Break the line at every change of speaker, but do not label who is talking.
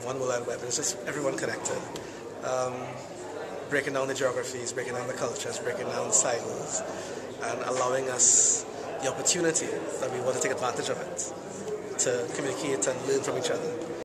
one World Wide Web. It's just everyone connected. Breaking down the geographies, breaking down the cultures, breaking down the silos, and allowing us the opportunity that we want to take advantage of it to communicate and learn from each other.